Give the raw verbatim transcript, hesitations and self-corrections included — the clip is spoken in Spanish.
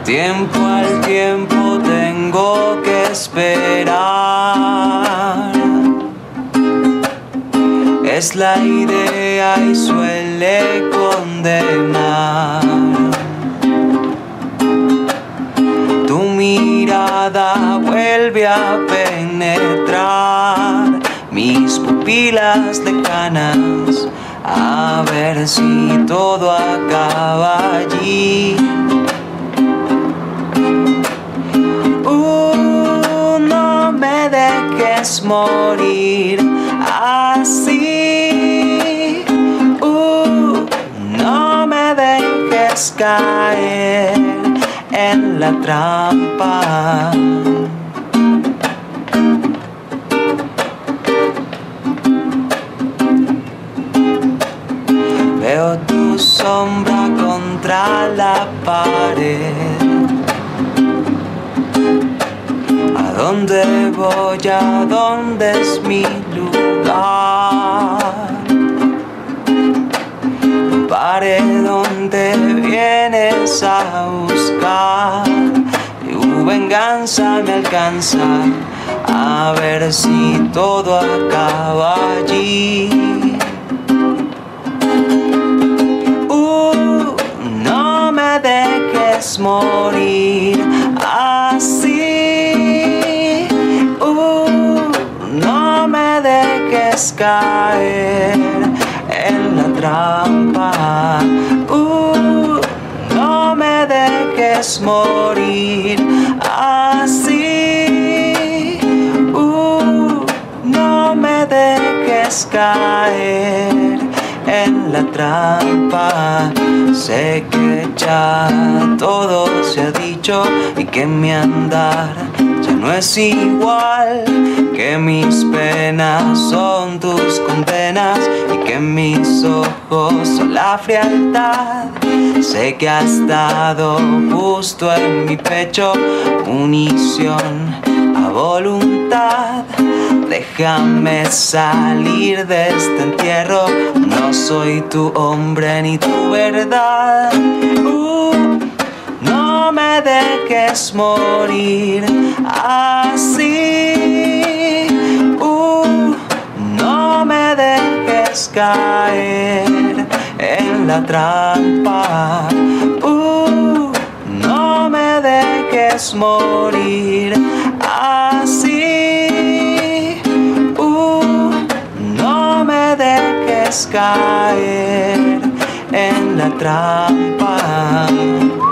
Tiempo al tiempo tengo que esperar. Es la idea y suele condenar. Tu mirada vuelve a penetrar mis pupilas de canas, a ver si todo acaba allí. Uh, no me dejes morir así. Uh, no me dejes caer en la trampa. Veo tu sombra contra la pared. ¿A dónde voy? ¿A dónde es mi lugar? Pared donde vienes a buscar. Tu venganza me alcanza, a ver si todo acaba allí. Uh, no me dejes morir así. Uh, no me dejes caer en la trampa. Uh, no me dejes morir así. Uh, no me dejes caer en la trampa. Sé que ya todo se ha dicho y que mi andar ya no es igual, que mis penas son tus condenas y que mis ojos son la frialdad. Sé que ha estado justo en mi pecho, munición a voluntad. Déjame salir de este entierro, no soy tu hombre ni tu verdad. Uh, no me dejes morir así. Uh, no me dejes caer en la trampa. Uh, no me dejes morir así. Uh, no me dejes caer en la trampa.